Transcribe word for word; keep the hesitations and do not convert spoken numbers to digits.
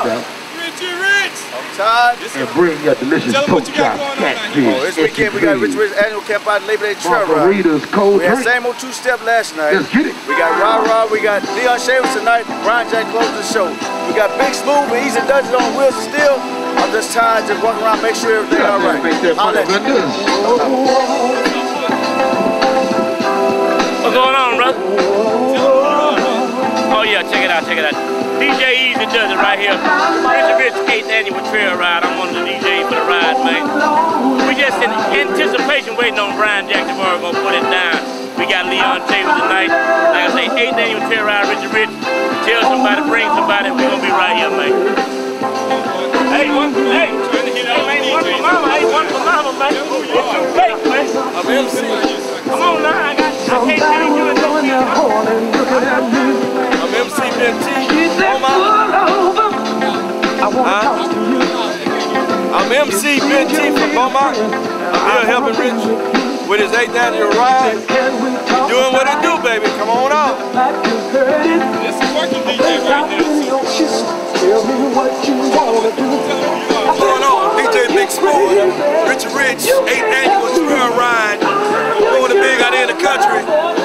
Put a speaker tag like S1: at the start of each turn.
S1: Step.
S2: Richie Rich.
S3: I'm tired.
S1: And bring your delicious pork chop, catfish,
S3: Oh, this weekend we got Richie Rich annual camp out Labor Day Trail Ride.
S1: margaritas, cold
S3: We had
S1: drink.
S3: same old two-step last night.
S1: Let's get it.
S3: We got Rah Rah, we got Leon Shavers tonight, Brian Jack closing the show. We got Big Smooth and Easy Does It on Wheels of Steel. I'm just tired, just walking around, make sure everything all right. I'll let you.
S4: What's going on, brother? Oh yeah, check it out, check it out. D J Easy Does It right here. Richie Rich eighth annual trail ride. I'm one of the D Js for the ride, man. We just in anticipation waiting on Brian Jack tomorrow gonna put it down. We got Leon Shavers tonight. Like I say, eighth annual trail ride, Richie Rich. Tell somebody, bring somebody, we gonna be right here, man. Hey, one, hey, hey, man, one for mama, hey, one for mama, man. It's too fake, man.
S2: I'm M C.
S4: Come on now, I got, I can't tell you and don't be
S2: I'm M C Ben T. Beaumont. Huh? I'm M C Ben T from Beaumont. I'm here helping Rich with his eighth annual ride. He's doing what he do, baby. Come on out. This is working D J right now. Tell me what you wanna do. What's going on? D J Big Smooth, Richie Rich, eighth annual trail ride. Doing it big out here in the country.